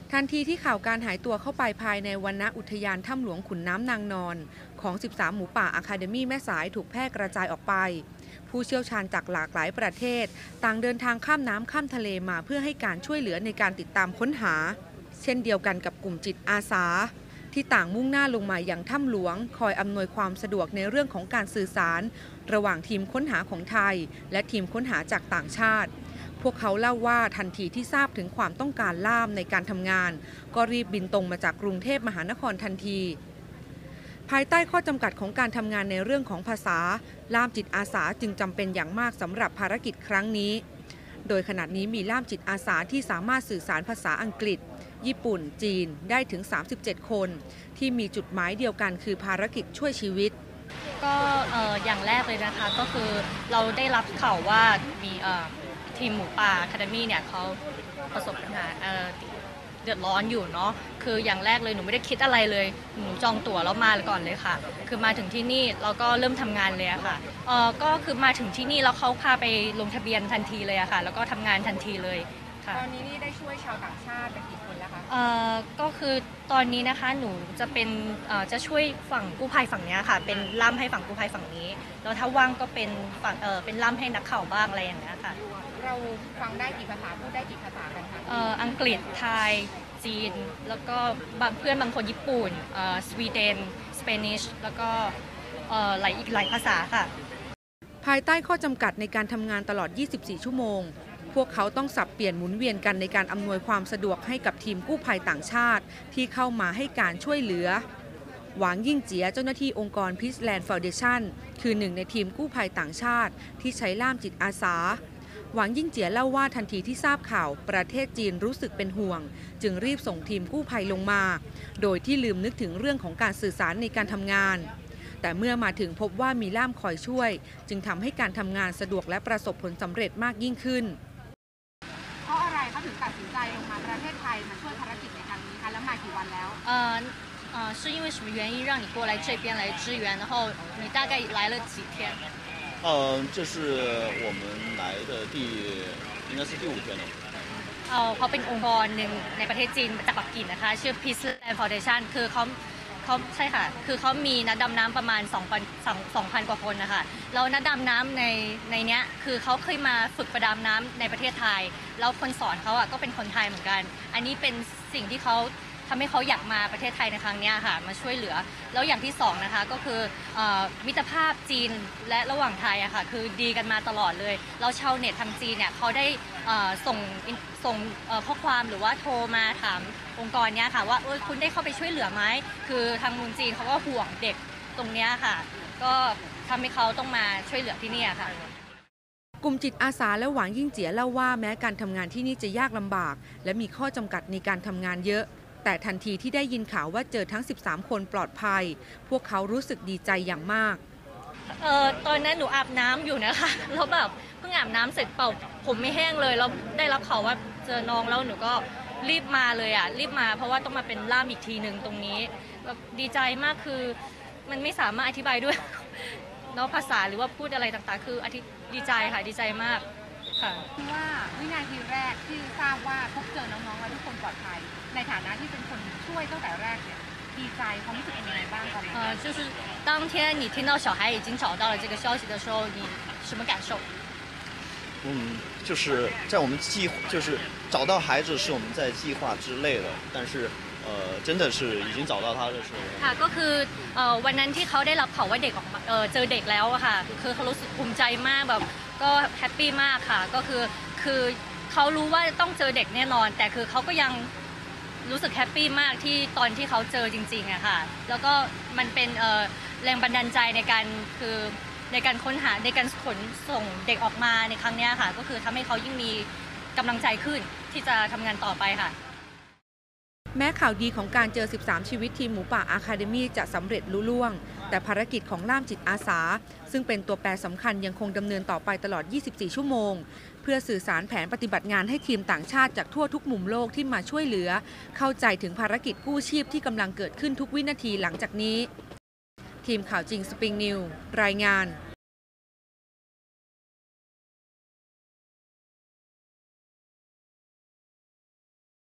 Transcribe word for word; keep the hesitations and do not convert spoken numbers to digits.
ทันทีที่ข่าวการหายตัวเข้าไปภายในวรรณอุทยานถ้ำหลวงขุนน้ำนางนอนของสิบสามหมูป่าอะคาเดมี่แม่สายถูกแพร่กระจายออกไปผู้เชี่ยวชาญจากหลากหลายประเทศต่างเดินทางข้ามน้ำข้ามทะเลมาเพื่อให้การช่วยเหลือในการติดตามค้นหาเช่นเดียวกันกับกลุ่มจิตอาสาที่ต่างมุ่งหน้าลงมาอย่างถ้ำหลวงคอยอำนวยความสะดวกในเรื่องของการสื่อสารระหว่างทีมค้นหาของไทยและทีมค้นหาจากต่างชาติพวกเขาเล่าว่าทันทีที่ทราบถึงความต้องการล่ามในการทำงานก็รีบบินตรงมาจากกรุงเทพมหานครทันทีภายใต้ข้อจำกัดของการทำงานในเรื่องของภาษาล่ามจิตอาสาจึงจำเป็นอย่างมากสำหรับภารกิจครั้งนี้โดยขณะนี้มีล่ามจิตอาสาที่สามารถสื่อสารภาษาอังกฤษญี่ปุ่นจีนได้ถึงสามสิบเจ็ดคนที่มีจุดหมายเดียวกันคือภารกิจช่วยชีวิตก็อย่างแรกเลยนะคะก็คือเราได้รับข่าวว่ามีทีมหมูป่าอะคาเดมี่เนี่ยเขาประสบปัญหาเดือดร้อนอยู่เนาะคืออย่างแรกเลยหนูไม่ได้คิดอะไรเลยหนูจองตั๋วแล้วมาก่อนเลยค่ะคือมาถึงที่นี่เราก็เริ่มทำงานเลยอะค่ะเออก็คือมาถึงที่นี่แล้วเขาพาไปลงทะเบียนทันทีเลยอะค่ะแล้วก็ทำงานทันทีเลยตอนนี้นี่ได้ช่วยชาวต่างชาติไปกี่คนแล้วคะเอ่อก็คือตอนนี้นะคะหนูจะเป็นเอ่อจะช่วยฝั่งกู้ภัยฝั่งนี้ค่ะเป็นล่ามให้ฝั่งกู้ภัยฝั่งนี้แล้วถ้าว่างก็เป็นฝั่งเออเป็นล่ามให้นักข่าวบ้างอะไรอย่างเงี้ยค่ะเราฟังได้กี่ภาษาพูดได้กี่ภาษากันคะเอ่ออังกฤษไทยจีนแล้วก็บางเพื่อนบางคนญี่ปุ่นเอ่อสวีเดนสเปนิชแล้วก็เอ่อหลายอีกหลายภาษาค่ะภายใต้ข้อจำกัดในการทำงานตลอดยี่สิบสี่ชั่วโมงพวกเขาต้องสับเปลี่ยนหมุนเวียนกันในการอำนวยความสะดวกให้กับทีมกู้ภัยต่างชาติที่เข้ามาให้การช่วยเหลือหวางยิ่งเจียเจ้าหน้าที่องค์กร Peace Land Foundation คือหนึ่งในทีมกู้ภัยต่างชาติที่ใช้ล่ามจิตอาสาหวางยิ่งเจียเล่าว่าทันทีที่ทราบข่าวประเทศจีนรู้สึกเป็นห่วงจึงรีบส่งทีมกู้ภัยลงมาโดยที่ลืมนึกถึงเรื่องของการสื่อสารในการทำงานแต่เมื่อมาถึงพบว่ามีล่ามคอยช่วยจึงทำให้การทำงานสะดวกและประสบผลสำเร็จมากยิ่งขึ้นเพราะอะไรเขาถึงตัดสินใจลงมาประเทศไทยมาช่วยภารกิจในครั้งนี้คะแล้วมากี่วันแล้วเอ่อ呃是因为什么原因让你过来这边来支援然后你大概来了几天呃这是我们来的第应该是第五天了เอ่อเขาเป็นองค์กรหนึ่งในประเทศจีนจากปักกิ่งนะคะชื่อ Peace Land Foundation คือเขาเขาใช่ค่ะคือเขามีนักดำน้ำประมาณสองพัน สองพันกว่าคนนะคะแล้วนักดำน้ำในในเนี้ยคือเขาเคยมาฝึกประดาน้ำในประเทศไทยแล้วคนสอนเขาอ่ะก็เป็นคนไทยเหมือนกันอันนี้เป็นสิ่งที่เขาทำให้เขาอยากมาประเทศไทยในครั้งนี้ค่ะมาช่วยเหลือแล้วอย่างที่สองนะคะก็คือมิตรภาพจีนและระหว่างไทยอะค่ะคือดีกันมาตลอดเลยแล้วชาวเน็ตทางจีนเนี่ยเขาได้ส่งส่งข้อความหรือว่าโทรมาถามองค์กรเนี้ยค่ะว่าคุณได้เข้าไปช่วยเหลือไหมคือทางเมืองจีนเขาก็ห่วงเด็กตรงเนี้ยค่ะก็ทำให้เขาต้องมาช่วยเหลือที่นี่ค่ะกลุ่มจิตอาสาและหวังยิ่งเจียเล่าว่าแม้การทำงานที่นี่จะยากลำบากและมีข้อจำกัดในการทำงานเยอะแต่ทันทีที่ได้ยินข่าวว่าเจอทั้งสิบสามคนปลอดภัยพวกเขารู้สึกดีใจอย่างมากเออตอนนั้นหนูอาบน้ำอยู่นะคะแล้วแบบเพิ่งอาบน้ำเสร็จเป่าผมไม่แห้งเลยแล้วได้รับข่าวว่าเจอน้องแล้วหนูก็รีบมาเลยอ่ะรีบมาเพราะว่าต้องมาเป็นล่ามอีกทีหนึ่งตรงนี้แบบดีใจมากคือมันไม่สามารถอธิบายด้วยเนาะภาษาหรือว่าพูดอะไรต่างๆคืออธิดีใจค่ะดีใจมากค่ะว่าวินาทีแรกที่ทราบว่าพบเจอน้องๆแล้วทุกคนปลอดภัยในฐานะที่เป็นคนช่วยตั้งแต่แรกเนี่ยดีใจความรู้สึกเป็นยังไงบ้างตอนนั้น呃就是当天你听到小孩已经找到了这个消息的时候你什么感受嗯就是在我们计就是找到孩子是我们在计划之内的但是呃真的是已经找到他的时候ค่ะก็คือเอ่อวันนั้นที่เขาได้รับข่าวว่าเด็กออกมาเออเจอเด็กแล้วอะค่ะคือเขารู้สึกภูมิใจมากแบบก็แฮปปี้มากค่ะก็คือคือเขารู้ว่าต้องเจอเด็กแน่นอนแต่คือเขาก็ยังรู้สึกแฮปปี้มากที่ตอนที่เขาเจอจริงๆอะค่ะแล้วก็มันเป็นแรงบันดาลใจในการคือในการค้นหาในการขนส่งเด็กออกมาในครั้งนี้ค่ะก็คือทำให้เขายิ่งมีกำลังใจขึ้นที่จะทำงานต่อไปค่ะแม้ข่าวดีของการเจอสิบสามชีวิตทีมหมูป่าอะคาเดมี่จะสำเร็จลุล่วงแต่ภารกิจของล่ามจิตอาสาซึ่งเป็นตัวแปรสำคัญยังคงดำเนินต่อไปตลอดยี่สิบสี่ชั่วโมงเพื่อสื่อสารแผนปฏิบัติงานให้ทีมต่างชาติจากทั่วทุกมุมโลกที่มาช่วยเหลือเข้าใจถึงภารกิจกู้ชีพที่กำลังเกิดขึ้นทุกวินาทีหลังจากนี้ทีมข่าวจริงสปริงนิวรายงาน